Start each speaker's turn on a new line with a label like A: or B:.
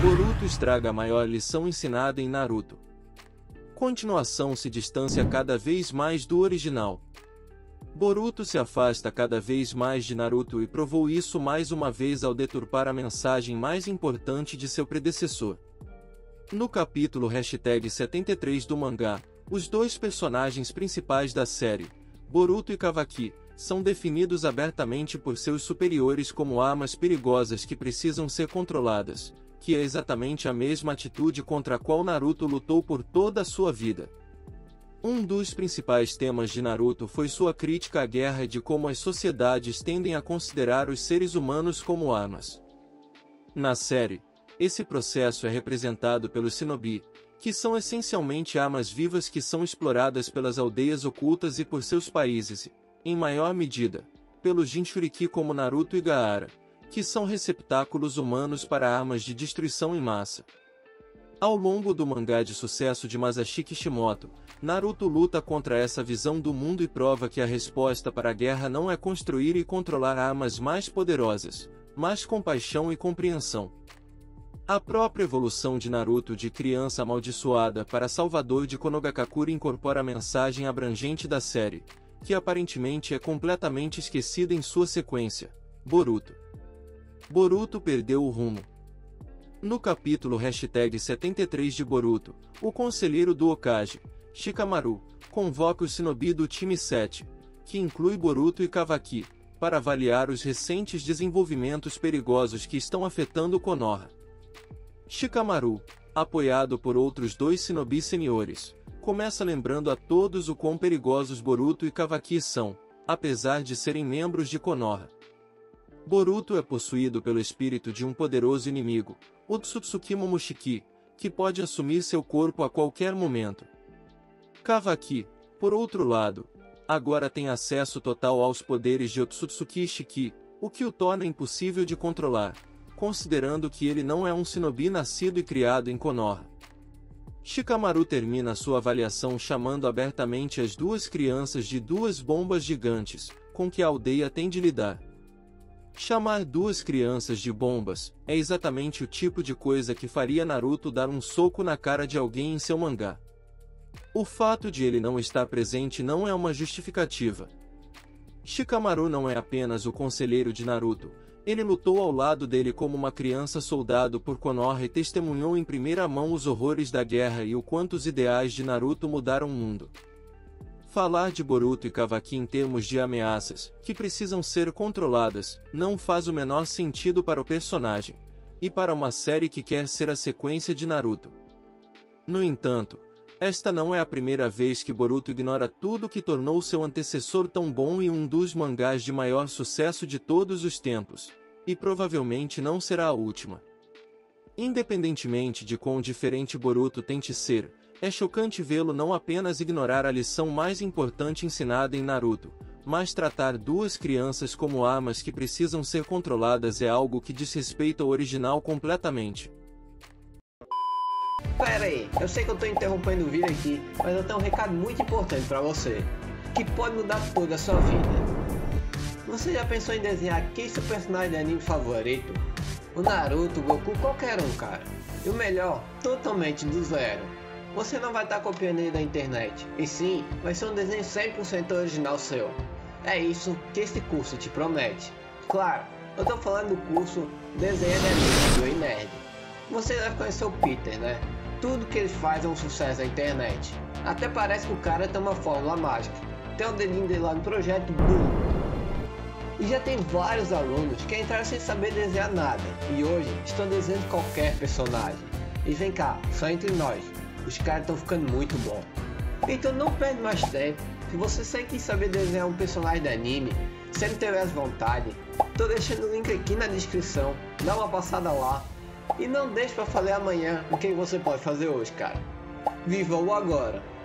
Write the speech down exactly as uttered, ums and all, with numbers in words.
A: Boruto estraga a maior lição ensinada em Naruto. Continuação se distancia cada vez mais do original. Boruto se afasta cada vez mais de Naruto e provou isso mais uma vez ao deturpar a mensagem mais importante de seu predecessor. No capítulo hashtag setenta e três do mangá, os dois personagens principais da série, Boruto e Kawaki, são definidos abertamente por seus superiores como armas perigosas que precisam ser controladas, que é exatamente a mesma atitude contra a qual Naruto lutou por toda a sua vida. Um dos principais temas de Naruto foi sua crítica à guerra e de como as sociedades tendem a considerar os seres humanos como armas. Na série, esse processo é representado pelos shinobi, que são essencialmente armas vivas que são exploradas pelas aldeias ocultas e por seus países, em maior medida, pelos Jinchuriki como Naruto e Gaara, que são receptáculos humanos para armas de destruição em massa. Ao longo do mangá de sucesso de Masashi Kishimoto, Naruto luta contra essa visão do mundo e prova que a resposta para a guerra não é construir e controlar armas mais poderosas, mas compaixão e compreensão. A própria evolução de Naruto de criança amaldiçoada para salvador de Konogakakure incorpora a mensagem abrangente da série, que aparentemente é completamente esquecida em sua sequência, Boruto. Boruto perdeu o rumo. No capítulo hashtag setenta e três de Boruto, o conselheiro do Hokage, Shikamaru, convoca o shinobi do time sete, que inclui Boruto e Kawaki, para avaliar os recentes desenvolvimentos perigosos que estão afetando Konoha. Shikamaru, apoiado por outros dois shinobi seniores, começa lembrando a todos o quão perigosos Boruto e Kawaki são, apesar de serem membros de Konoha. Boruto é possuído pelo espírito de um poderoso inimigo, o Tsutsuki Momoshiki, que pode assumir seu corpo a qualquer momento. Kawaki, por outro lado, agora tem acesso total aos poderes de Otsutsuki Ishiki, o que o torna impossível de controlar, considerando que ele não é um shinobi nascido e criado em Konoha. Shikamaru termina sua avaliação chamando abertamente as duas crianças de duas bombas gigantes, com que a aldeia tem de lidar. Chamar duas crianças de bombas é exatamente o tipo de coisa que faria Naruto dar um soco na cara de alguém em seu mangá. O fato de ele não estar presente não é uma justificativa. Shikamaru não é apenas o conselheiro de Naruto, ele lutou ao lado dele como uma criança soldado por Konoha e testemunhou em primeira mão os horrores da guerra e o quanto os ideais de Naruto mudaram o mundo. Falar de Boruto e Kawaki em termos de ameaças, que precisam ser controladas, não faz o menor sentido para o personagem, e para uma série que quer ser a sequência de Naruto. No entanto, esta não é a primeira vez que Boruto ignora tudo que tornou seu antecessor tão bom e um dos mangás de maior sucesso de todos os tempos, e provavelmente não será a última. Independentemente de quão diferente Boruto tente ser, é chocante vê-lo não apenas ignorar a lição mais importante ensinada em Naruto, mas tratar duas crianças como armas que precisam ser controladas é algo que diz respeito ao original completamente.
B: Pera aí, eu sei que eu tô interrompendo o vídeo aqui, mas eu tenho um recado muito importante pra você, que pode mudar toda a sua vida. Você já pensou em desenhar quem é seu personagem de anime favorito? O Naruto, o Goku, qualquer um, cara. E o melhor, totalmente do zero. Você não vai estar copiando ele da internet, e sim, vai ser um desenho cem por cento original seu. É isso que esse curso te promete. Claro, eu tô falando do curso Desenho de Anime do Nerd. Você deve conhecer o Peter, né? Tudo que ele faz é um sucesso na internet. Até parece que o cara tem uma fórmula mágica. Tem o dedinho dele lá no projeto, boom! E já tem vários alunos que entraram sem saber desenhar nada, e hoje estão desenhando qualquer personagem. E vem cá, só entre nós, os caras estão ficando muito bons. Então não perde mais tempo. Se você sempre quis saber desenhar um personagem de anime, se não tiver vontade, tô deixando o link aqui na descrição, dá uma passada lá. E não deixe para fazer amanhã o que você pode fazer hoje, cara. Viva o agora!